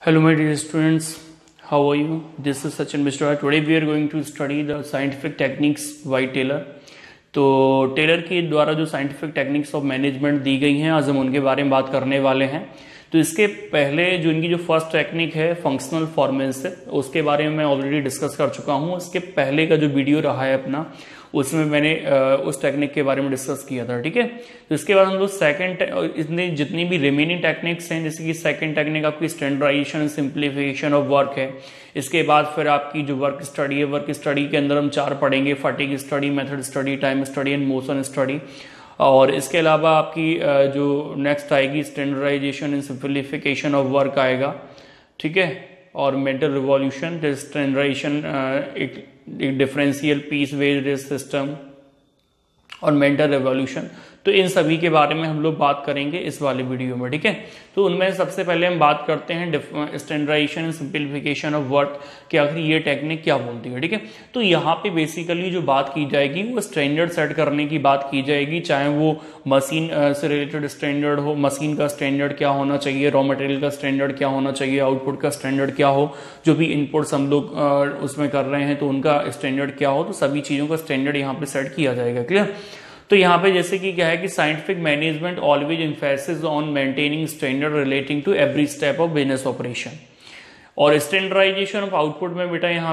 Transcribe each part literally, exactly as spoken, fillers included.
Hello my dear students, how are you? This is Sachin Mishra. Today we are going to study the scientific techniques by Taylor. तो Taylor के द्वारा जो scientific techniques of management दी गई हैं आज हम उनके बारे में बात करने वाले हैं। तो इसके पहले जो इनकी जो फर्स्ट टेक्निक है फंक्शनल फॉर्मेंसिस, उसके बारे में मैं ऑलरेडी डिस्कस कर चुका हूँ। इसके पहले का जो वीडियो रहा है अपना, उसमें मैंने उस टेक्निक के बारे में डिस्कस किया था। ठीक है, तो इसके बाद हम लोग सेकंड इतनी जितनी भी रिमेनिंग टेक्निक्स हैं, जैसे कि सेकंड टेक्निक आपकी स्टैंडर्डाइजेशन सिंप्लीफिकेशन ऑफ वर्क है। इसके बाद फिर आपकी जो वर्क स्टडी है, वर्क स्टडी के अंदर हम चार पढ़ेंगे: fatigue study, method study, time study and motion study. और इसके अलावा आपकी जो नेक्स्ट आएगी standardisation and simplification of work आएगा। ठीक है, और मेंटल रिवॉल्यूशन, स्टैंडर्डाइजेशन, एक डिफरेंशियल पीस बेस्ड सिस्टम और मेंटल रिवॉल्यूशन। तो इन सभी के बारे में हम लोग बात करेंगे इस वाले वीडियो में। ठीक है, तो उनमें सबसे पहले हम बात करते हैं standardisation and simplification of work कि आखिर ये टेक्निक क्या बोलती है। ठीक है, तो यहाँ पे बेसिकली जो बात की जाएगी वो स्टैंडर्ड सेट करने की बात की जाएगी, चाहे वो मशीन से रिलेटेड स्टैंडर्ड हो, मशीन का स्टैंडर्ड क्या होना चाहिए, रॉ मटेरियल का स्टैंडर्ड क्या होना चाहिए, आउटपुट का स्टैंडर्ड क्या हो, जो भी इनपुट्स हम लोग उसमें कर रहे हैं तो उनका स्टैंडर्ड क्या हो। तो सभी चीजों का स्टैंडर्ड यहाँ पे सेट किया जाएगा। क्लियर? तो यहाँ पे जैसे कि क्या है कि scientific management always emphasis on maintaining standard relating to every step of business operation. और स्टैंडर्डाइजेशन ऑफ आउटपुट में बेटा यहाँ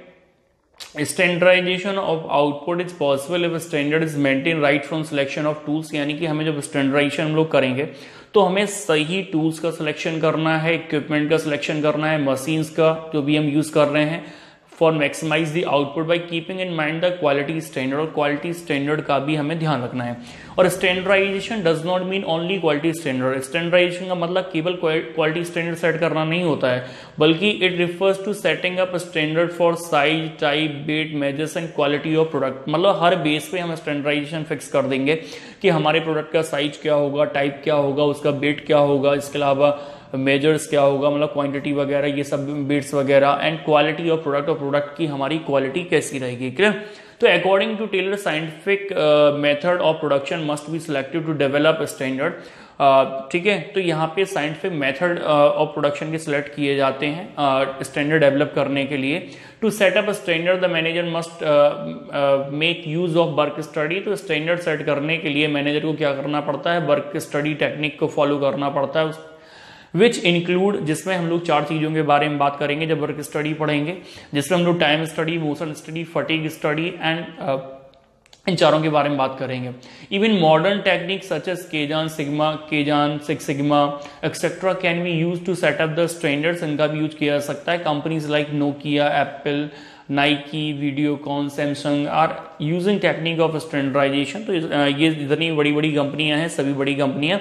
पे standardisation of output is possible if standard is maintain right from selection of tools. यानी कि हमें जब standardisation हम लोग करेंगे तो हमें सही टूल्स का सिलेक्शन करना है, इक्विपमेंट का सिलेक्शन करना है, मशीन्स का जो भी हम यूज कर रहे हैं, for maximise the output by keeping in mind the quality standard. और क्वालिटी स्टैंडर्ड का भी हमें ध्यान रखना है। और standardisation does not mean only quality standard. Standardisation का मतलब केवल क्वालिटी स्टैंडर्ड सेट करना नहीं होता है, बल्कि it refers to setting up standard for size, type, weight, measures and quality of product. मतलब हर बेस पे हम स्टैंडर्डाइजेशन फिक्स कर देंगे कि हमारे प्रोडक्ट का साइज क्या होगा, टाइप क्या होगा, उसका वेट क्या होगा, इसके अलावा मेजर्स क्या होगा, मतलब क्वांटिटी वगैरह, ये सब बिट्स वगैरह, एंड क्वालिटी ऑफ प्रोडक्ट और प्रोडक्ट की हमारी क्वालिटी कैसी रहेगी। क्लियर? तो according to Taylor scientific method of production must be selected to develop standard. ठीक है, तो यहाँ पे साइंटिफिक मेथड ऑफ प्रोडक्शन के सिलेक्ट किए जाते हैं स्टैंडर्ड uh, डेवलप करने के लिए। To set up standard the manager must make use of work study. तो स्टैंडर्ड सेट करने के लिए मैनेजर को क्या करना पड़ता है? वर्क स्टडी टेक्निक को फॉलो करना पड़ता है, विच इंक्लूड, जिसमें हम लोग चार चीजों के बारे में बात करेंगे जब वर्क स्टडी पढ़ेंगे, जिसमें हम लोग time study, motion study, fatigue study and इन चारों के बारे में बात करेंगे। Even modern technique such as kaizen, sigma, kaizen, six sigma etcetera can be use to set up the standards. इनका भी यूज किया जा सकता है। Companies like Nokia, Apple, Nike, Videocon, Samsung are using technique of standardisation. तो ये जितनी बड़ी बड़ी कंपनियां हैं, सभी बड़ी कंपनियां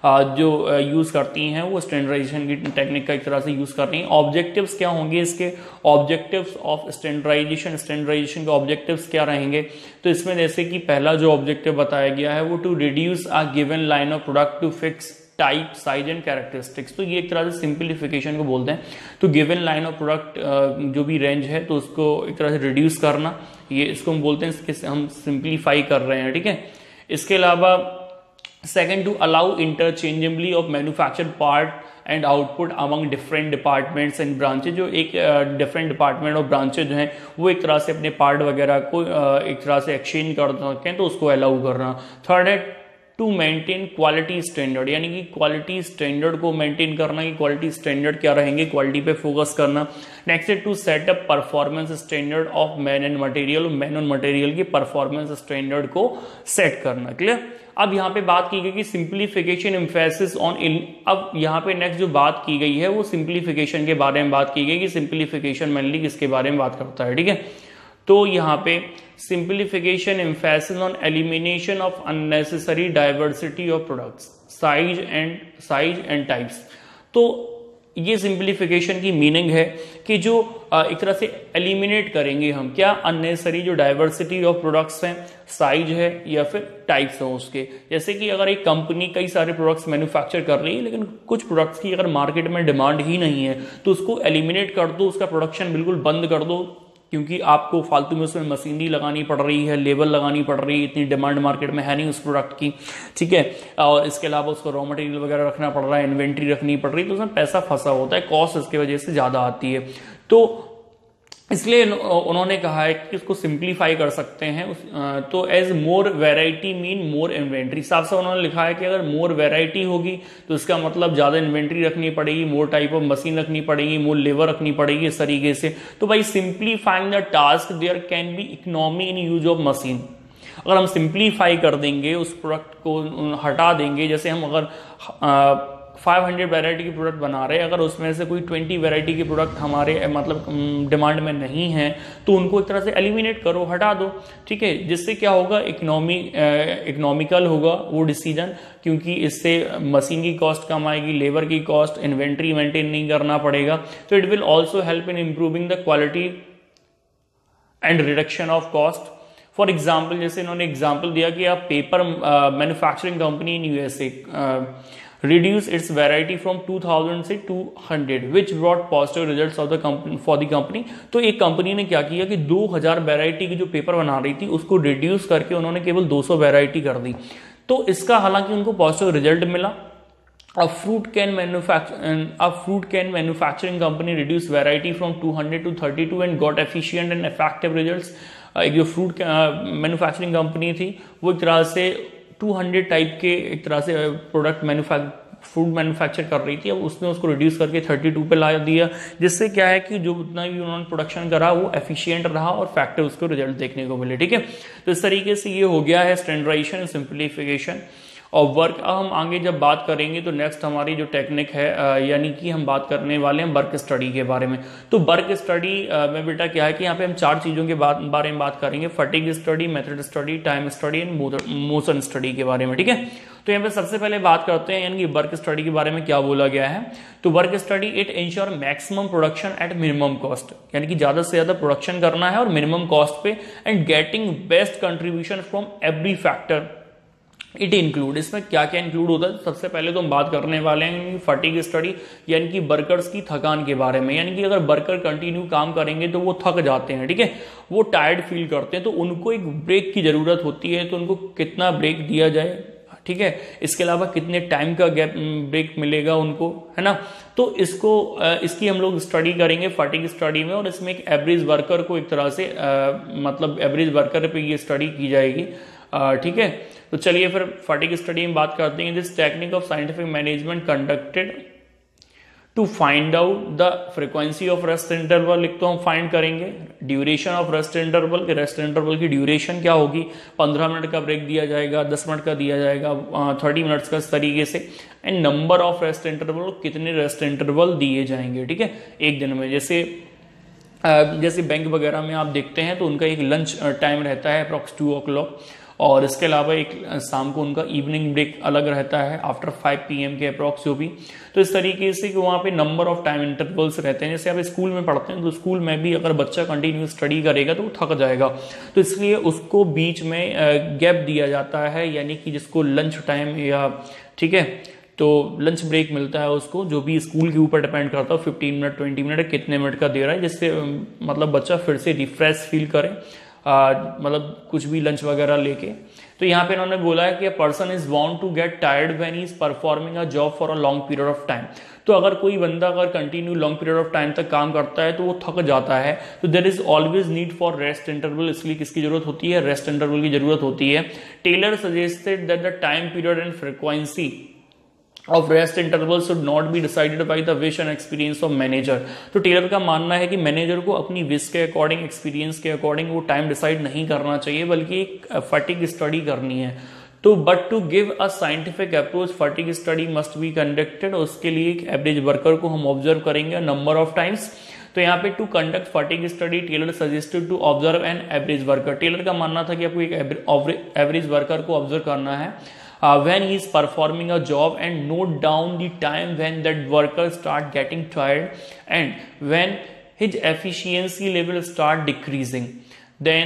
जो यूज करती हैं वो स्टैंडर्डाइजेशन की टेक्निक का एक तरह से यूज कर रही हैं। ऑब्जेक्टिव्स क्या होंगे इसके? ऑब्जेक्टिव्स ऑफ स्टैंडर्डाइजेशन, स्टैंडर्डाइजेशन के ऑब्जेक्टिव्स क्या रहेंगे? तो इसमें जैसे कि पहला जो ऑब्जेक्टिव बताया गया है वो to reduce a given line of product to fix type, size and characteristics. तो ये एक तरह से सिंप्लीफिकेशन को बोलते हैं। तो गिवन लाइन ऑफ प्रोडक्ट जो भी रेंज है तो उसको एक तरह से रिड्यूस करना, ये इसको हम बोलते हैं, इसके हम सिंप्लीफाई कर रहे हैं। ठीक है, इसके अलावा second, to allow interchangeably of manufacture part and output among different departments and branches. जो एक डिफरेंट डिपार्टमेंट और ब्रांचेज जो हैं वो एक तरह से अपने पार्ट वगैरह को uh, एक तरह से एक्सचेंज कर सकें, तो उसको अलाउ करना। थर्ड है टू मेंटेन क्वालिटी स्टैंडर्ड, यानी कि क्वालिटी स्टैंडर्ड को मेंटेन करना कि क्वालिटी स्टैंडर्ड क्या रहेंगे, क्वालिटी पे फोकस करना। नेक्स्ट है to set up performance standard of man and material, man and material की परफॉर्मेंस स्टैंडर्ड को सेट करना। क्लियर? अब यहाँ पे बात की गई कि सिंप्लीफिकेशन एम्फेसिस ऑन इन। अब यहाँ पे नेक्स्ट जो बात की गई है वो सिंप्लीफिकेशन के बारे में बात की गई कि सिंप्लीफिकेशन मेनली किसके बारे में बात करता है। ठीक है, तो यहाँ पे simplification emphasis on elimination of unnecessary diversity of products, size and size and types. तो ये सिंप्लीफिकेशन की मीनिंग है कि जो एक तरह से एलिमिनेट करेंगे हम क्या, अननेसेसरी जो डाइवर्सिटी ऑफ प्रोडक्ट्स हैं, साइज है या फिर टाइप्स हैं उसके। जैसे कि अगर एक कंपनी कई सारे प्रोडक्ट्स मैन्युफैक्चर कर रही है लेकिन कुछ प्रोडक्ट्स की अगर मार्केट में डिमांड ही नहीं है तो उसको एलिमिनेट कर दो, उसका प्रोडक्शन बिल्कुल बंद कर दो, क्योंकि आपको फालतू में उसमें मशीनरी लगानी पड़ रही है, लेबर लगानी पड़ रही है, इतनी डिमांड मार्केट में है नहीं उस प्रोडक्ट की, ठीक है। और इसके अलावा उसको रॉ मटेरियल वगैरह रखना पड़ रहा है, इन्वेंट्री रखनी पड़ रही है, तो उसमें पैसा फंसा होता है, कॉस्ट इसकी वजह से ज़्यादा आती है। तो इसलिए उन्होंने कहा है कि इसको सिंप्लीफाई कर सकते हैं। उस, तो as more variety mean more inventory, साफ साफ उन्होंने लिखा है कि अगर मोर वेराइटी होगी तो इसका मतलब ज़्यादा इन्वेंट्री रखनी पड़ेगी, मोर टाइप ऑफ मशीन रखनी पड़ेगी, मोर लेबर रखनी पड़ेगी, इस तरीके से। तो भाई simplifying the task there can be economy in use of machine. अगर हम सिंप्लीफाई कर देंगे, उस प्रोडक्ट को हटा देंगे, जैसे हम अगर आ, पाँच सौ वैरायटी की प्रोडक्ट बना रहे हैं, अगर उसमें से कोई बीस वैरायटी की प्रोडक्ट हमारे मतलब डिमांड में नहीं है तो उनको एक तरह से एलिमिनेट करो, हटा दो, ठीक है। जिससे क्या होगा, इकोनॉमी इकोनॉमिकल होगा वो डिसीजन, क्योंकि इससे मशीन की कॉस्ट कम आएगी, लेबर की कॉस्ट, इन्वेंट्री मेंटेन नहीं करना पड़ेगा। तो it will also help in improving the quality and reduction of cost. For example, जैसे इन्होंने एग्जाम्पल दिया कि आप paper manufacturing company in USA reduce its variety from two thousand से two hundred which brought positive results of the company for the company। तो एक company ने क्या किया कि दो हज़ार वैरायटी की जो पेपर बना रही थी उसको रिड्यूस करके उन्होंने केवल दो सौ वैरायटी कर दी। तो इसका हालांकि उनको पॉजिटिव रिजल्ट मिला। A fruit can manufacture a fruit can manufacturing company reduce variety from two hundred to thirty-two and got efficient and effective results। एक जो फ्रूट मैन्युफैक्चरिंग कंपनी थी वो एक तरह से दो सौ टाइप के एक तरह से प्रोडक्ट मैन्युफैक्चर फूड मैन्युफैक्चर कर रही थी, अब उसने उसको रिड्यूस करके बत्तीस पे ला दिया, जिससे क्या है कि जो उतना भी उन्होंने प्रोडक्शन करा वो एफिशिएंट रहा और फैक्टर उसको रिजल्ट देखने को मिले, ठीक है। तो इस तरीके से ये हो गया है स्टैंडर्डाइजेशन, सिंप्लीफिकेशन और वर्क। अब हम आगे जब बात करेंगे तो नेक्स्ट हमारी जो टेक्निक है यानी कि हम बात करने वाले हैं वर्क स्टडी के बारे में। तो वर्क स्टडी में बेटा क्या है कि यहाँ पे हम चार चीज़ों के बारे में बात करेंगे, fatigue study, method study, time study and motion study के बारे में, ठीक है। तो यहाँ पे सबसे पहले बात करते हैं यानी कि वर्क स्टडी के बारे में क्या बोला गया है। तो work study it ensure maximum production at minimum cost, यानी कि ज्यादा से ज्यादा प्रोडक्शन करना है और मिनिमम कॉस्ट पे, and getting best contribution from every factor it include. इसमें क्या क्या इंक्लूड होता है, सबसे पहले तो हम बात करने वाले हैं फटीग स्टडी यानी कि वर्कर्स की थकान के बारे में। यानी कि अगर वर्कर कंटिन्यू काम करेंगे तो वो थक जाते हैं, ठीक है, वो टायर्ड फील करते हैं, तो उनको एक ब्रेक की जरूरत होती है। तो उनको कितना ब्रेक दिया जाए, ठीक है, इसके अलावा कितने टाइम का गैप ब्रेक मिलेगा उनको, है ना। तो इसको इसकी हम लोग स्टडी करेंगे फटीग स्टडी में, और इसमें एक एवरेज वर्कर को एक तरह से आ, मतलब एवरेज वर्कर पे ये स्टडी की जाएगी, ठीक है। तो चलिए फिर फटीग स्टडी में बात करते हैं। This technique of scientific management conducted to find out the frequency of rest interval. एक तो हम फाइंड करेंगे ड्यूरेशन ऑफ रेस्ट इंटरवल, के रेस्ट इंटरवल की ड्यूरेशन क्या होगी, पंद्रह मिनट का ब्रेक दिया जाएगा, दस मिनट का दिया जाएगा, थर्टी मिनट्स का, इस तरीके से। And number of rest interval, कितने रेस्ट इंटरवल दिए जाएंगे, ठीक है, एक दिन में। जैसे जैसे बैंक वगैरह में आप देखते हैं तो उनका एक लंच टाइम रहता है अप्रॉक्स टू ओ क्लॉक, और इसके अलावा एक शाम को उनका इवनिंग ब्रेक अलग रहता है आफ्टर फाइव पी एम के अप्रॉक्स जो भी। तो इस तरीके से कि वहाँ पे नंबर ऑफ टाइम इंटरवल्स रहते हैं। जैसे आप स्कूल में पढ़ते हैं तो स्कूल में भी अगर बच्चा कंटिन्यू स्टडी करेगा तो वो थक जाएगा, तो इसलिए उसको बीच में गैप दिया जाता है, यानी कि जिसको लंच टाइम या, ठीक है, तो लंच ब्रेक मिलता है उसको, जो भी स्कूल के ऊपर डिपेंड करता है, फिफ्टीन मिनट ट्वेंटी मिनट कितने मिनट का दे रहा है, जिससे मतलब बच्चा फिर से रिफ्रेश फील करे, आ, मतलब कुछ भी लंच वगैरह लेके। तो यहाँ पे इन्होंने बोला है कि a person is want to get tired when he is performing a job for a long period of time. तो अगर कोई बंदा अगर continue long period of time तक काम करता है तो वो थक जाता है, तो there is always need for rest interval. इसलिए किसकी जरूरत होती है, रेस्ट इंटरवल की जरूरत होती है। Taylor suggested that the time period and frequency of rest intervals should not be decided by the wish and experience of manager। तो टेलर का मानना है कि मैनेजर को अपनी विश के अकॉर्डिंग, एक्सपीरियंस के अकॉर्डिंग वो टाइम डिसाइड नहीं करना चाहिए, बल्कि एक फटीग स्टडी करनी है। तो but to give a scientific approach fatigue study must be conducted. उसके लिए एक एवरेज वर्कर को हम ऑब्जर्व करेंगे नंबर ऑफ टाइम्स। तो यहाँ पे to conduct fatigue study Taylor suggested to observe an average worker. Taylor का मानना था कि आपको एक एवरेज वर्कर को ऑब्जर्व करना है Uh, when he is performing a job, and note down the time when that worker start getting tired and when his efficiency level start decreasing, then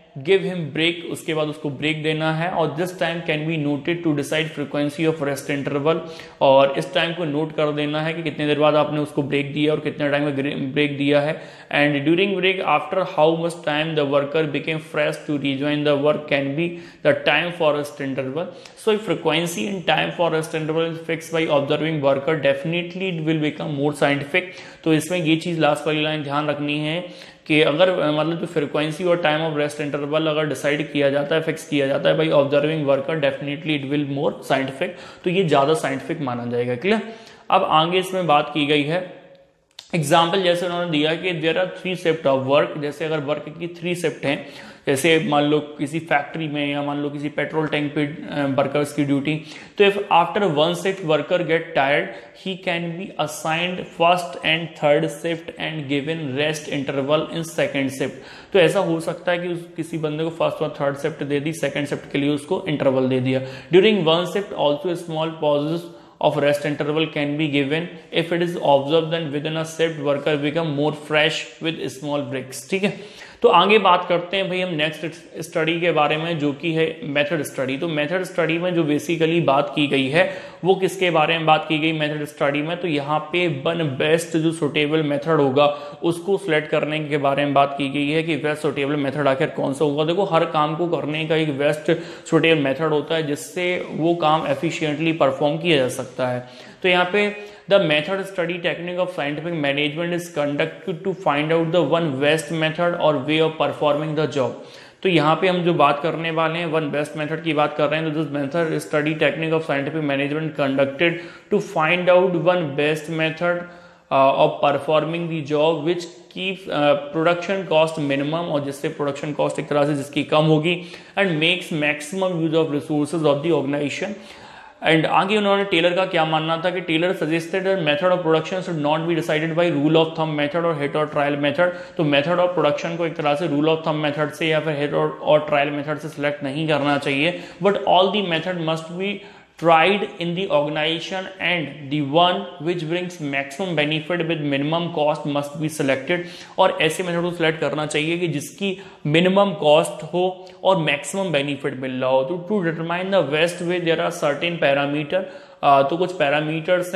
give him break, उसके बाद उसको break देना है, और this time can be noted to decide frequency of rest interval, और इस time को note कर देना है कि कितने देर बाद आपने उसको ब्रेक दिया और कितने टाइम में ब्रेक दिया है। And during break after how much time the worker became fresh to rejoin the work can be the time for rest interval. So frequency and time for rest interval is fix by observing worker, definitely it will become more scientific. तो इसमें ये चीज last वाली line ध्यान रखनी है कि अगर मतलब जो फ्रीक्वेंसी और टाइम ऑफ रेस्ट इंटरवल अगर डिसाइड किया जाता है, फिक्स किया जाता है by observing worker, definitely it will more scientific, तो ये ज्यादा साइंटिफिक माना जाएगा। क्लियर। अब आगे इसमें बात की गई है एग्जाम्पल, जैसे उन्होंने दिया कि there are three shift of work, जैसे अगर वर्क की थ्री शिफ्ट हैं, जैसे मान लो किसी फैक्ट्री में या मान लो किसी पेट्रोल टैंक पे वर्कर्स की ड्यूटी, तो if after one shift worker get tired he can be assigned first and third shift and given rest interval in second shift. तो ऐसा हो सकता है कि उस किसी बंदे को फर्स्ट और थर्ड शिफ्ट दे दी, सेकंड शिफ्ट के लिए उसको इंटरवल दे दिया। During one shift also small pauses of rest interval can be given if it is observed then within a shift worker become more fresh with small breaks। ठीक है, तो आगे बात करते हैं भाई हम नेक्स्ट स्टडी के बारे में, जो कि है मेथड स्टडी। तो मेथड स्टडी में जो बेसिकली बात की गई है वो किसके बारे में बात की गई मेथड स्टडी में, तो यहाँ पे वन बेस्ट जो सुटेबल मेथड होगा उसको सिलेक्ट करने के बारे में बात की गई है कि बेस्ट सुटेबल मेथड आखिर कौन सा होगा। देखो, हर काम को करने का एक बेस्ट सुटेबल मेथड होता है जिससे वो काम एफिशिएंटली परफॉर्म किया जा सकता है। तो यहाँ पे the method study technique of scientific management is conducted to find out the one best method और way of performing the job. तो यहाँ पे हम जो बात करने वाले हैं वन बेस्ट मेथड की बात कर रहे हैं, तो this method study technique of scientific management conducted to find out one best method of performing the job which keep production cost minimum, और जिससे प्रोडक्शन कॉस्ट एक तरह से जिसकी कम होगी, and makes maximum use of resources of the organisation. And आगे उन्होंने टेलर का क्या मानना था कि Taylor suggested method of production should not be decided by rule of thumb method और हिट और ट्रायल मेथड। तो मेथड ऑफ प्रोडक्शन को एक तरह से रूल ऑफ थंब मेथड से या फिर हिट और ट्रायल मेथड से सिलेक्ट नहीं करना चाहिए, but all the method must be tried in the organization and the one which brings maximum benefit with minimum cost must be selected। और ऐसे मेथड को सिलेक्ट करना चाहिए कि जिसकी मिनिमम कॉस्ट हो और मैक्सिमम बेनिफिट मिल रहा हो। तो to determine the best way there are certain parameter, तो कुछ पैरामीटर्स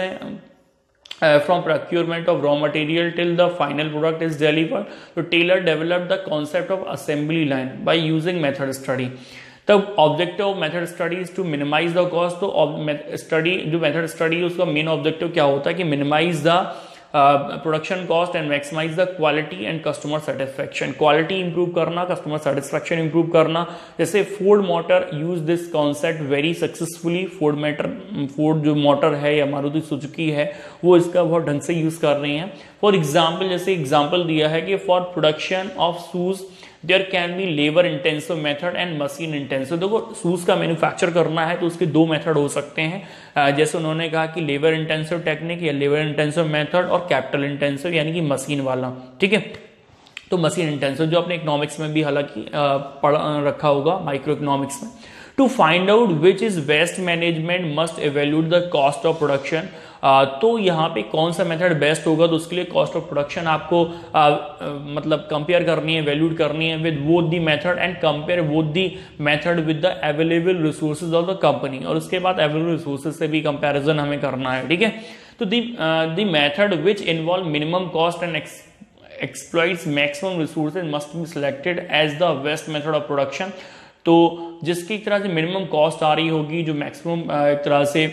हैं from procurement of raw material till the final product is delivered. तो Taylor developed the concept of assembly line by using method study. The objective of method study is to minimize the cost। तो study जो method study है उसका main objective क्या होता है कि minimise the production cost and maximise the quality and customer satisfaction. Quality improve करना, customer satisfaction improve करना। जैसे Ford motor use this concept very successfully. Ford motor Ford जो मोटर है या मारुति सुजुकी है वो इसका बहुत ढंग से यूज कर रही हैं। फॉर एग्जाम्पल, जैसे एग्जाम्पल दिया है कि for production of shoes there can be labour intensive method and machine intensive. देखो, शूज का मैन्युफैक्चर करना है तो उसके दो मेथड हो सकते हैं, जैसे उन्होंने कहा कि लेबर इंटेंसिव टेक्निक या लेबर इंटेंसिव मेथड, और कैपिटल इंटेंसिव यानी कि मशीन वाला। ठीक है, तो मशीन इंटेंसिव जो अपने इकोनॉमिक्स में भी हालांकि पढ़ रखा होगा, माइक्रो इकोनॉमिक्स में। To find out which is best management must evaluate the cost of production. आ, तो यहाँ पे कौन सा मेथड बेस्ट होगा, तो उसके लिए कॉस्ट ऑफ प्रोडक्शन आपको आ, आ, मतलब कंपेयर करनी है, वैल्यूड करनी है with both the method and compare both the method with the available resources of the company. और उसके बाद अवेलेबल रिसोर्सेज से भी कंपैरिजन हमें करना है। ठीक है, तो the the method which involve minimum cost and exploits maximum resources must be selected as the best method of production. तो जिसकी एक तरह से मिनिमम कॉस्ट आ रही होगी, जो मैक्सिमम एक तरह से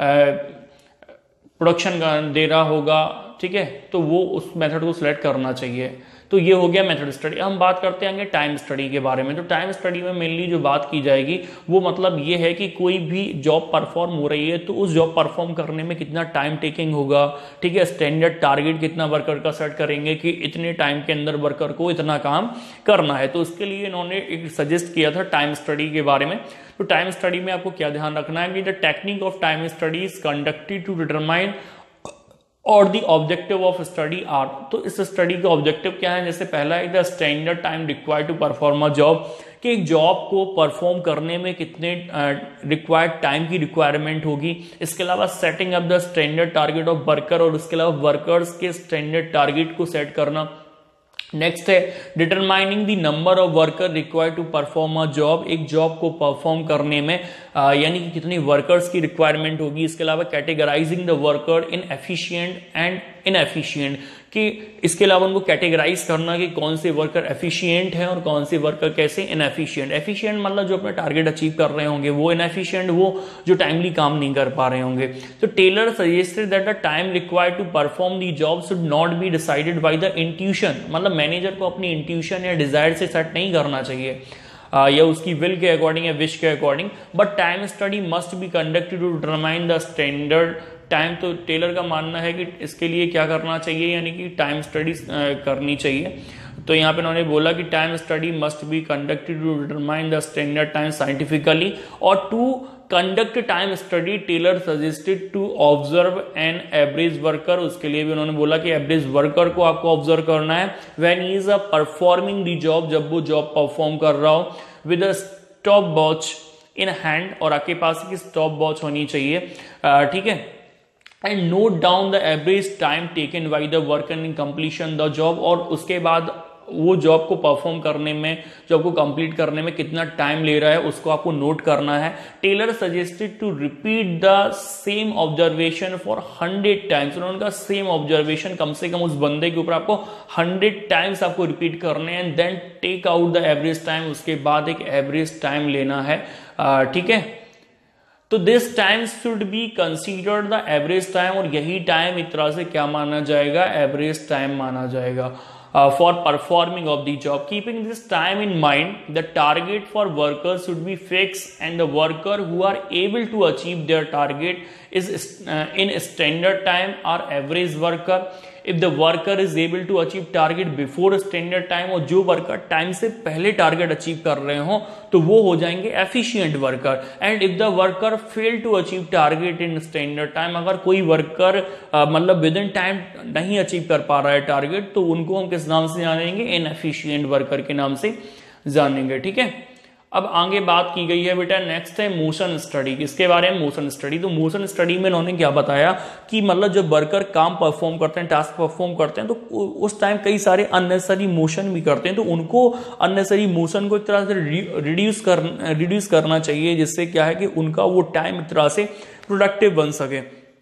प्रोडक्शन दे रहा होगा, ठीक है, तो वो उस मेथड को सिलेक्ट करना चाहिए। तो ये हो गया मेथड स्टडी। हम बात करते हैं टाइम स्टडी के बारे में। तो टाइम स्टडी में मेनली जो बात की जाएगी वो मतलब ये है कि कोई भी जॉब परफॉर्म हो रही है तो उस जॉब परफॉर्म करने में कितना टाइम टेकिंग होगा। ठीक है, स्टैंडर्ड टारगेट कितना वर्कर का सेट करेंगे कि इतने टाइम के अंदर वर्कर को इतना काम करना है। तो उसके लिए इन्होंने एक सजेस्ट किया था टाइम स्टडी के बारे में। तो टाइम स्टडी में आपको क्या ध्यान रखना है कि the technique of time study is conducted to determine और the objective of study are. तो इस स्टडी का ऑब्जेक्टिव क्या है, जैसे पहला है the standard time required to perform a job, कि एक जॉब को परफॉर्म करने में कितने रिक्वायर्ड टाइम की रिक्वायरमेंट होगी। इसके अलावा setting up the standard target of worker, और इसके अलावा वर्कर्स के स्टैंडर्ड टारगेट को सेट करना। नेक्स्ट है determining the number of worker required to perform a job. एक जॉब को परफॉर्म करने में आ, यानी कि कितनी वर्कर्स की रिक्वायरमेंट होगी। इसके अलावा categorising the worker in efficient and inefficient, कि इसके अलावा उनको कैटेगराइज करना कि कौन से वर्कर एफिशिएंट हैं और कौन से वर्कर कैसे इनएफिशिएंट। एफिशिएंट मतलब जो अपना टारगेट अचीव कर रहे होंगे वो, इनएफिशिएंट वो जो टाइमली काम नहीं कर पा रहे होंगे। तो Taylor suggested that the time required to perform the job should not be decided by the intuition, मतलब मैनेजर को अपनी इंट्यूशन या डिजायर से सेट नहीं करना चाहिए Uh, या उसकी विल के अकॉर्डिंग या विश के according, but time study must be conducted to determine the standard time. तो टेलर का मानना है कि इसके लिए क्या करना चाहिए, यानी कि टाइम स्टडी करनी चाहिए। तो यहाँ पे उन्होंने बोला कि time study must be conducted to determine the standard time scientifically, और to conduct time study Taylor suggested to observe an average worker. उसके लिए भी उन्होंने बोला कि एवरेज वर्कर को आपको ऑब्जर्व करना है when he is a performing the job, जब वो जॉब परफॉर्म कर रहा हो, with a stop watch in hand, और आपके पास की स्टॉप वॉच होनी चाहिए, ठीक है। And note down the average time taken by the worker in completion the job, और उसके बाद वो जॉब को परफॉर्म करने में, जॉब को कंप्लीट करने में कितना टाइम ले रहा है उसको आपको नोट करना है। Taylor suggested to repeat the same observation for hundred times. उन्होंने कहा सेम ऑब्जर्वेशन कम से कम उस बंदे के ऊपर आपको हंड्रेड टाइम्स आपको रिपीट करने हैं, then take out the average time, उसके बाद एक एवरेज टाइम लेना है, ठीक है। तो this time should be considered the average time, और यही टाइम एक तरह से क्या माना जाएगा, एवरेज टाइम माना जाएगा for performing of the job. Keeping this time in mind, the target for workers should be fix and the worker who are able to achieve their target is in standard time are average worker. If the worker is able to achieve target before standard time, और जो worker time से पहले target achieve कर रहे हो तो वो हो जाएंगे efficient worker. And if the worker fail to achieve target in standard time, अगर कोई वर्कर मतलब विद इन टाइम नहीं अचीव कर पा रहा है टारगेट, तो उनको हम किस नाम से जानेंगे, इनएफिशिएंट वर्कर के नाम से जानेंगे, ठीक है। अब आगे बात की गई है बेटा, नेक्स्ट है मोशन स्टडी। किसके बारे में, मोशन स्टडी। तो मोशन स्टडी में इन्होंने क्या बताया कि मतलब जब वर्कर काम परफॉर्म करते हैं, टास्क परफॉर्म करते हैं, तो उस टाइम कई सारे अननेसेसरी मोशन भी करते हैं, तो उनको अननेसेसरी मोशन को एक तरह से रिड्यूस कर रिड्यूस करना चाहिए, जिससे क्या है कि उनका वो टाइम एक तरह से प्रोडक्टिव बन सके।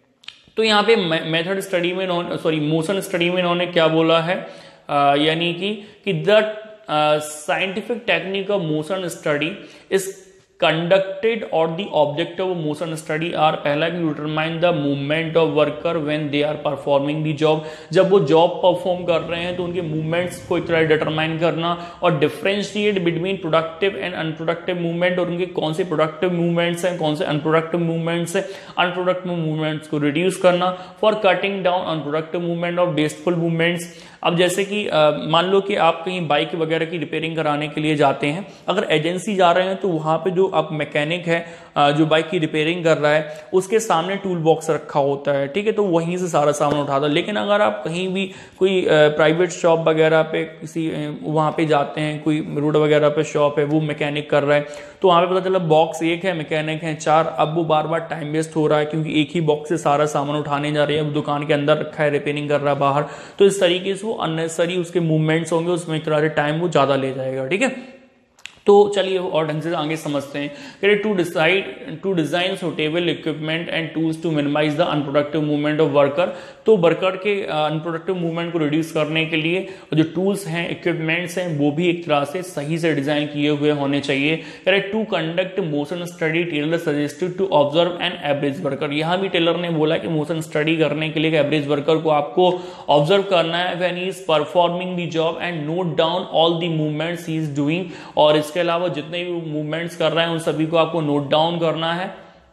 तो यहाँ पे मेथड स्टडी में सॉरी मोशन स्टडी में इन्होंने क्या बोला है, यानी कि कि the Uh, scientific technique of motion study is conducted, or the objective of motion study are पहला कि determine the movement of worker when they are performing the job। जब वो job perform कर रहे हैं तो उनके movements को एक तरह determine करना, और differentiate between productive and unproductive movement, और उनके कौन से productive movements हैं, कौन से unproductive movements हैं, unproductive movements को reduce करना, for cutting down unproductive movement of wasteful movements। अब जैसे कि मान लो कि आप कहीं बाइक वगैरह की रिपेयरिंग कराने के लिए जाते हैं, अगर एजेंसी जा रहे हैं तो वहां पे जो आप मैकेनिक है जो बाइक की रिपेयरिंग कर रहा है उसके सामने टूल बॉक्स रखा होता है, ठीक है, तो वहीं से सारा सामान उठाता है। लेकिन अगर आप कहीं भी कोई प्राइवेट शॉप वगैरह पे किसी वहां पे जाते हैं, कोई रोड वगैरह पे शॉप है, वो मैकेनिक कर रहा है, तो वहां पे पता चला बॉक्स एक है, मैकेनिक है चार, अब वो बार बार टाइम वेस्ट हो रहा है क्योंकि एक ही बॉक्स से सारा सामान उठाने जा रहे हैं, दुकान के अंदर रखा है, रिपेयरिंग कर रहा है बाहर, तो इस तरीके से वो अननेसेसरी उसके मूवमेंट्स होंगे, उसमें एक तरह से टाइम वो ज्यादा ले जाएगा, ठीक है। तो चलिए और ढंग से आगे समझते हैं। To decide to design suitable equipment and tools to minimise the unproductive movement of worker. तो वर्कर के अनप्रोडक्टिव मूवमेंट को रिड्यूस करने के लिए जो टूल्स हैं, इक्विपमेंट्स हैं, वो भी एक तरह से सही से डिजाइन किए हुए होने चाहिए। Correct. To conduct motion study Taylor suggested to observe an average worker. यहाँ भी टेलर ने बोला कि मोशन स्टडी करने के लिए एवरेज वर्कर को आपको ऑब्जर्व करना है when he is performing the job and note down all the movements he is doing. और इसके अलावा जितने भी मूवमेंट्स कर रहे हैं उन सभी को आपको नोट डाउन करना है।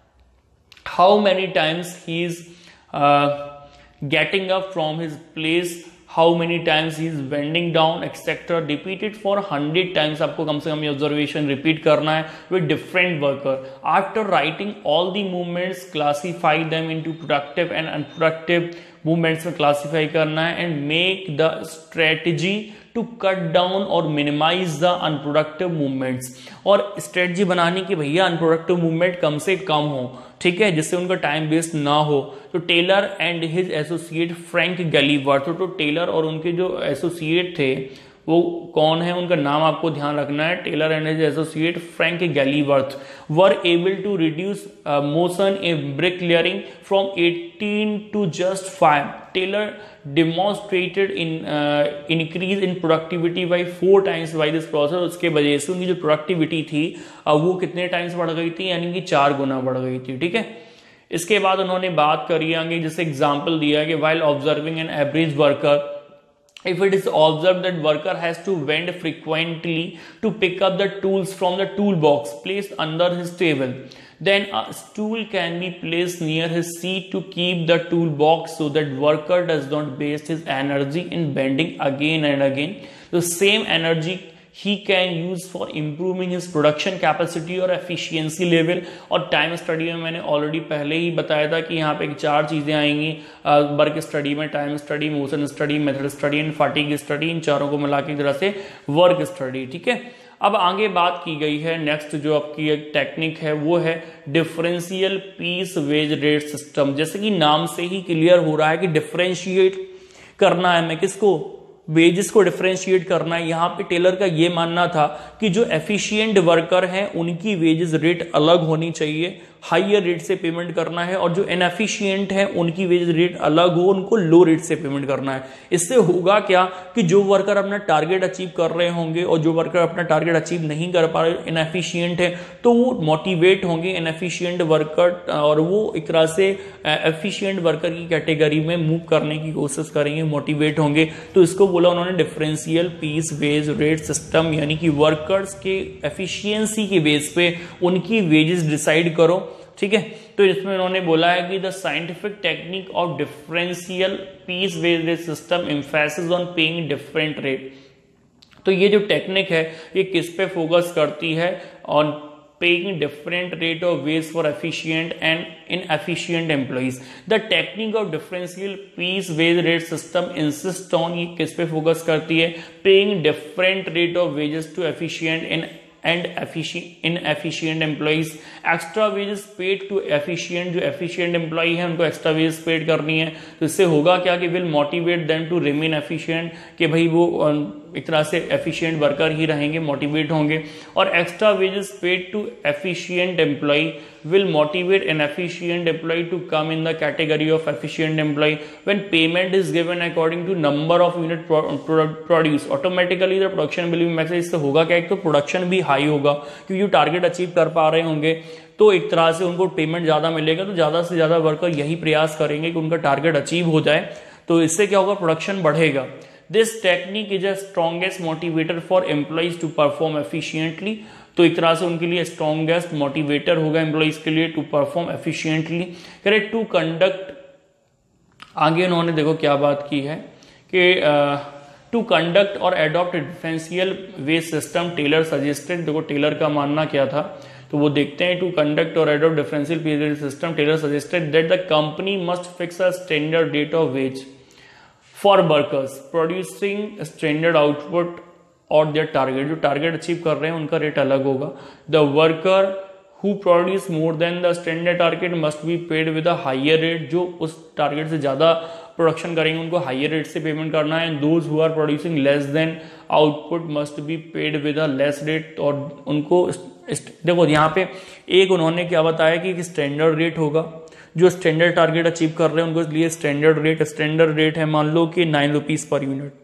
How many times he is getting up from his place, how many times he is bending down etcetera, repeated for hundred times आपको कम से कम ये ऑब्जर्वेशन रिपीट करना है with different worker. After writing all the movements classify them into productive and unproductive movements में classify करना है and make the strategy to cut down और मिनिमाइज द अनप्रोडक्टिव मूवमेंट्स, और स्ट्रेटजी बनाने की भैया अनप्रोडक्टिव मूवमेंट कम से कम हो, ठीक है, जिससे उनका टाइम वेस्ट ना हो। तो Taylor and his associate Frank गैलीवर्थ, तो टेलर और उनके जो एसोसिएट थे वो कौन है, उनका नाम आपको ध्यान रखना है, Taylor and his associate Frank गैलीवर्थ were able to reduce motion in bricklaying from eighteen to just five. Taylor demonstrated in uh, increase in productivity by four times by this process। उसके वजह से उनकी जो प्रोडक्टिविटी थी uh, वो कितने times बढ़ गई थी, यानी कि चार गुना बढ़ गई थी, ठीक है। इसके बाद उन्होंने बात करी आगे, जैसे एग्जांपल दिया कि while observing an average worker, if it is observed that worker has to bend frequently to pick up the tools from the toolbox placed under his table, then a stool can be placed near his seat to keep the toolbox so that worker does not waste his energy in bending again and again. The same energy he can use for improving his production capacity और efficiency level। और time study में मैंने already पहले ही बताया था कि यहाँ पे चार चीजें आएंगी वर्क स्टडी में, time study, motion study, method study and fatigue study, इन चारों को मिला के तरह से वर्क स्टडी, ठीक है। अब आगे बात की गई है, नेक्स्ट जो आपकी एक टेक्निक है वो है differential piece wage rate system. जैसे कि नाम से ही क्लियर हो रहा है कि डिफरेंशिएट करना है, मैं किसको, वेजेस को डिफरेंशिएट करना है। यहाँ पे टेलर का ये मानना था कि जो एफिशिएंट वर्कर हैं उनकी वेजेस रेट अलग होनी चाहिए, हाइयर रेट से पेमेंट करना है, और जो इनएफिशिएंट है उनकी वेज रेट अलग हो, उनको लो रेट से पेमेंट करना है। इससे होगा क्या कि जो वर्कर अपना टारगेट अचीव कर रहे होंगे और जो वर्कर अपना टारगेट अचीव नहीं कर पा रहे, इनएफिशिएंट है, तो वो मोटिवेट होंगे इनएफिशिएंट वर्कर, और वो एक तरह से एफिशिएंट वर्कर की कैटेगरी में मूव करने की कोशिश करेंगे, मोटिवेट होंगे। तो इसको बोला उन्होंने differential piece wage rate system, यानी कि वर्कर्स के एफिशिएंसी के बेस पे उनकी वेजेस डिसाइड करो, ठीक है। तो इसमें उन्होंने बोला है कि the scientific technique of differential piece wage rate system emphasis on paying different rate. तो ये जो टेक्निक है ये किस पे फोकस करती है, on paying different rate of wage for efficient and inefficient employees। The technique of differential piece wage rate system insist on, ये किस पे फोकस करती है, paying different rate of wages to efficient and and efficient inefficient employees। Extra wages paid to efficient, जो efficient employee है उनको extra wages paid करनी है। तो इससे होगा क्या कि will motivate them to remain efficient, कि भाई वो एक तरह से एफिशिएंट वर्कर ही रहेंगे, मोटिवेट होंगे। और extra wages paid to efficient employee will motivate an efficient employee to come in the category of efficient employee. When payment is given according to number of unit produce, automatically the production will be maximised. इससे होगा क्या, एक तो production भी high होगा क्योंकि जो target achieve कर पा रहे होंगे तो एक तरह से उनको पेमेंट ज्यादा मिलेगा, तो ज्यादा से ज्यादा वर्कर यही प्रयास करेंगे कि उनका टारगेट अचीव हो जाए। तो इससे क्या होगा, प्रोडक्शन बढ़ेगा। This technique is a strongest motivator for employees to perform efficiently। तो एक तरह से उनके लिए strongest motivator होगा एम्प्लॉइज के लिए to perform efficiently। Correct, to conduct, आगे उन्होंने देखो क्या बात की है कि to conduct और adopt a differential wage system Taylor suggested। देखो टेलर का मानना क्या था, तो वो देखते हैं। to conduct or adopt differential wage system Taylor suggested that the company must fix a standard rate of wage for workers producing standard output और their target। जो टारगेट अचीव कर रहे हैं उनका रेट अलग होगा। The worker who produce more than the standard target must be paid with a higher rate। जो उस टारगेट से ज्यादा प्रोडक्शन करेंगे उनको हाइयर रेट से पेमेंट करना है। those who are producing less than output must be paid with a less rate। और उनको देखो यहाँ पे एक उन्होंने क्या बताया कि स्टैंडर्ड रेट होगा, जो स्टैंडर्ड टारगेट अचीव कर रहे हैं उनको लिए स्टैंडर्ड रेट, स्टैंडर्ड रेट है मान लो कि नाइन रुपीज पर यूनिट।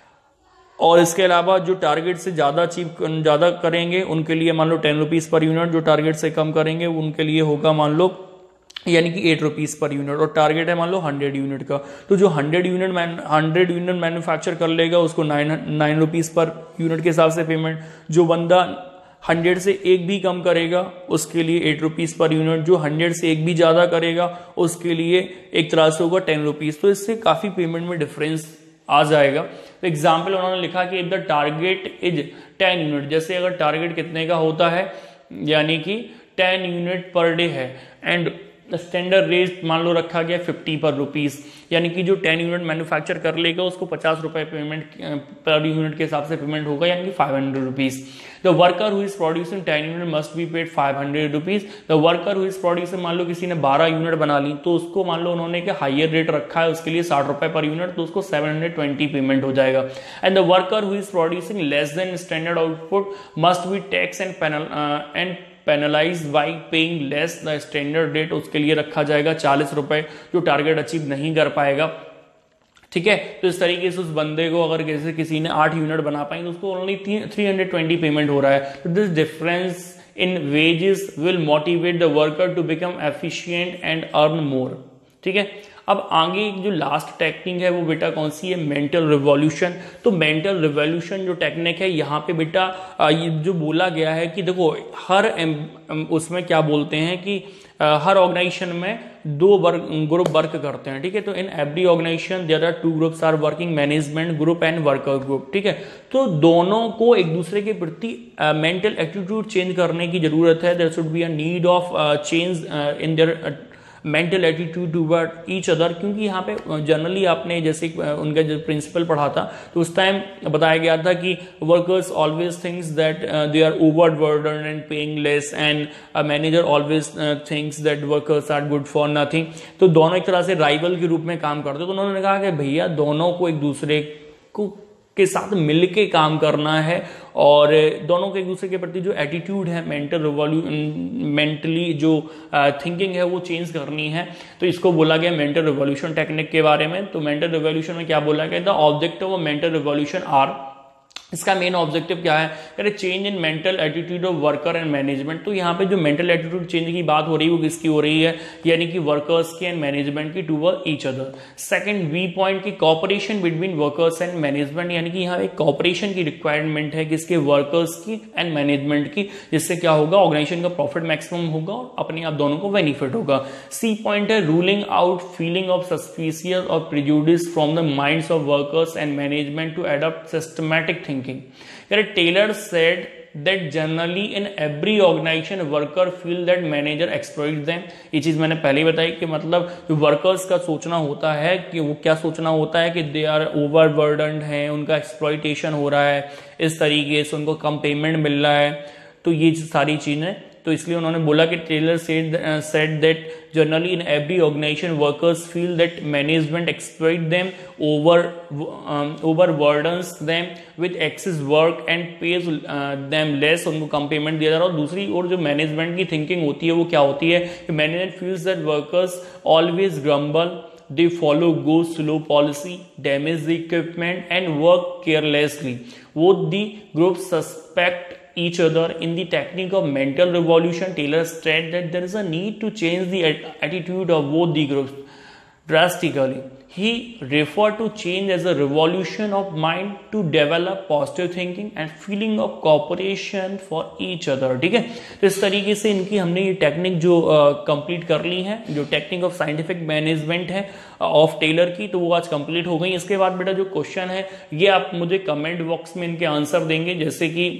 और इसके अलावा जो टारगेट से ज्यादा अचीव ज्यादा करेंगे उनके लिए मान लो टेन रुपीज पर यूनिट, जो टारगेट से कम करेंगे उनके लिए होगा मान लो यानी कि एट रुपीज पर यूनिट। और टारगेट है मान लो हंड्रेड यूनिट का, तो जो hundred unit hundred unit manufacture कर लेगा उसको nine nine rupees per unit के हिसाब से पेमेंट। जो बंदा हंड्रेड से एक भी कम करेगा उसके लिए एट रुपीज पर यूनिट, जो हंड्रेड से एक भी ज्यादा करेगा उसके लिए एक तरह से होगा टेन रुपीज। तो इससे काफी पेमेंट में डिफरेंस आ जाएगा। तो एग्जाम्पल उन्होंने लिखा कि if the target is ten unit, जैसे अगर टारगेट कितने का होता है यानी कि टेन यूनिट पर डे है, एंड स्टैंडर्ड रेट मान लो रखा गया फिफ्टी पर रुपीज, यानी कि जो टेन यूनिट मैन्युफैक्चर कर लेगा उसको पचास रुपए पेमेंट पर यूनिट के हिसाब से पेमेंट होगा, यानी कि five hundred rupees. The worker who is producing ten unit must be paid five hundred rupees. The worker who is producing, मान लो किसी ने बारह यूनिट बना ली तो उसको मान लो उन्होंने कि हायर रेट रखा है उसके लिए साठ रुपए पर यूनिट, तो उसको सेवन हंड्रेड ट्वेंटी पेमेंट हो जाएगा। And the worker who is producing less than standard output must be tax and penal and penalise by paying less the standard rate, उसके लिए रखा जाएगा चालीस रुपए जो टारगेट अचीव नहीं कर पाएगा। ठीक है, तो इस तरीके से उस बंदे को अगर जैसे किसी ने आठ यूनिट बना पाए तो उसको only three hundred twenty payment हो रहा है। तो this difference in wages will motivate the worker to become efficient and earn more. ठीक है, अब आगे जो लास्ट टेक्निक है वो बेटा कौन सी है, मेंटल रिवॉल्यूशन। तो मेंटल रिवॉल्यूशन जो टेक्निक है यहाँ पे बेटा ये जो बोला गया है कि देखो हर उसमें क्या बोलते हैं कि हर ऑर्गेनाइजेशन में दो वर्क ग्रुप वर्क करते हैं। ठीक है, तो in every organisation there are two groups are working, management group and worker group. ठीक है, तो दोनों को एक दूसरे के प्रति मेंटल एटीट्यूड चेंज करने की जरूरत है। There should be a need of change in their mental attitude toward each other, क्योंकि यहाँ पे जनरली आपने जैसे उनका जो प्रिंसिपल पढ़ा था तो उस टाइम बताया गया था कि workers always thinks that they are over burden and paying less and a manager always thinks that workers are good for nothing. तो दोनों एक तरह से राइवल के रूप में काम करते, तो उन्होंने कहा कि भैया दोनों को एक दूसरे को के साथ मिलके काम करना है और दोनों के एक दूसरे के प्रति जो एटीट्यूड है, मेंटल रिवॉल्यू मेंटली जो थिंकिंग है वो चेंज करनी है। तो इसको बोला गया मेंटल रिवॉल्यूशन टेक्निक के बारे में। तो मेंटल रिवॉल्यूशन में क्या बोला गया, the objective of mental revolution are, इसका मेन ऑब्जेक्टिव क्या है, कह change in mental attitude of worker and management. तो यहाँ पे जो मेंटल एटीट्यूड चेंज की बात हो रही है वो किसकी हो रही है, यानी कि वर्कर्स की एंड मैनेजमेंट की toward each other. Second B point की cooperation between workers and management, यानी कि यहाँ एक कॉपरेशन की रिक्वायरमेंट है किसके, वर्कर्स की एंड मैनेजमेंट की, जिससे क्या होगा ऑर्गेनाइजेशन का प्रॉफिट मैक्सिमम होगा और अपने आप दोनों को बेनिफिट होगा। सी पॉइंट है ruling out feeling of suspicious और prejudice from the minds of workers and management to adopt systematic thinking. Taylor said that generally in every organization worker feel that manager exploits them। ये चीज मैंने पहले ही बताई कि मतलब workers का सोचना होता है कि वो क्या सोचना होता है कि दे आर ओवरबर्डन्ड हैं, उनका एक्सप्लॉइटेशन हो रहा है, इस तरीके से उनको कम पेमेंट मिल रहा है। तो ये सारी चीजें, तो इसलिए उन्होंने बोला कि Taylor said that generally in every organization workers feel that management exploit them, over um, overburdens them with excess work and pays uh, them less, उनको कम पेमेंट दिया जा रहा है। और दूसरी ओर जो मैनेजमेंट की थिंकिंग होती है वो क्या होती है कि management feels that workers always grumble, they follow go slow policy, damage the equipment and work carelessly. Both the groups suspect each other. In the technique of mental revolution, Taylor stressed that there is a need to change the attitude of both the groups drastically. He referred to change as a revolution of mind to develop positive thinking and feeling of cooperation for each other। ठीक है, तो इस तरीके से इनकी हमने ये technique जो कंप्लीट uh, कर ली है, जो टेक्निक ऑफ साइंटिफिक मैनेजमेंट है ऑफ uh, टेलर की, तो वो आज कंप्लीट हो गई। इसके बाद बेटा जो क्वेश्चन है ये आप मुझे कमेंट बॉक्स में इनके आंसर देंगे। जैसे कि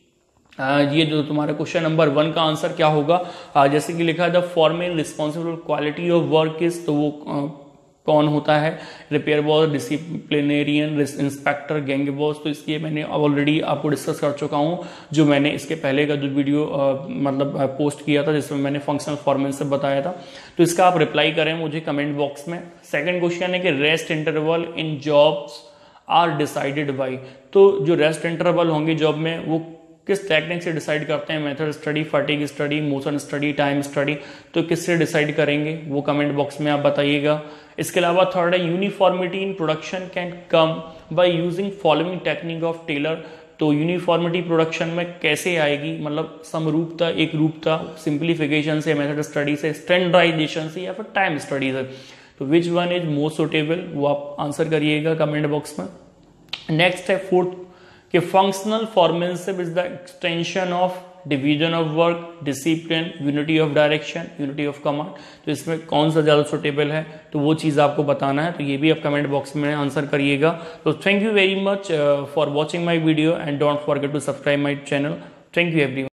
Uh, ये जो तुम्हारा क्वेश्चन नंबर वन का आंसर क्या होगा, uh, जैसे कि लिखा है the formal responsible quality of work is, तो वो uh, कौन होता है, repair boss, disciplinarian, inspector, gang boss. तो इसलिए मैंने ऑलरेडी आपको डिस्कस कर चुका हूं, जो मैंने इसके पहले का जो वीडियो uh, मतलब uh, पोस्ट किया था जिसमें मैंने फंक्शनल फॉर्मेट से बताया था। तो इसका आप रिप्लाई करें मुझे कमेंट बॉक्स में। सेकेंड क्वेश्चन है कि rest interval in jobs are decided by, तो जो रेस्ट इंटरवल होंगे जॉब में वो किस टेक्निक से डिसाइड करते हैं, method study, fatigue study, motion study, time study, तो किससे डिसाइड करेंगे वो कमेंट बॉक्स में आप बताइएगा। इसके अलावा थर्ड है uniformity in production can come by using following technique of Taylor. तो यूनिफॉर्मिटी प्रोडक्शन में कैसे आएगी, मतलब समरूपता, एक रूपता, सिंप्लीफिकेशन से, मेथड स्टडी से, स्टैंडर्डाइजेशन से, या फिर टाइम स्टडी से। तो which one is most suitable वो आप आंसर करिएगा कमेंट बॉक्स में। नेक्स्ट है फोर्थ कि functional foremanship is the extension of division of work, discipline, unity of direction, unity of command. तो इसमें कौन सा ज्यादा सुटेबल है तो वो चीज आपको बताना है, तो ये भी आप कमेंट बॉक्स में आंसर करिएगा। तो thank you very much for watching my video and don't forget to subscribe my channel. Thank you everyone.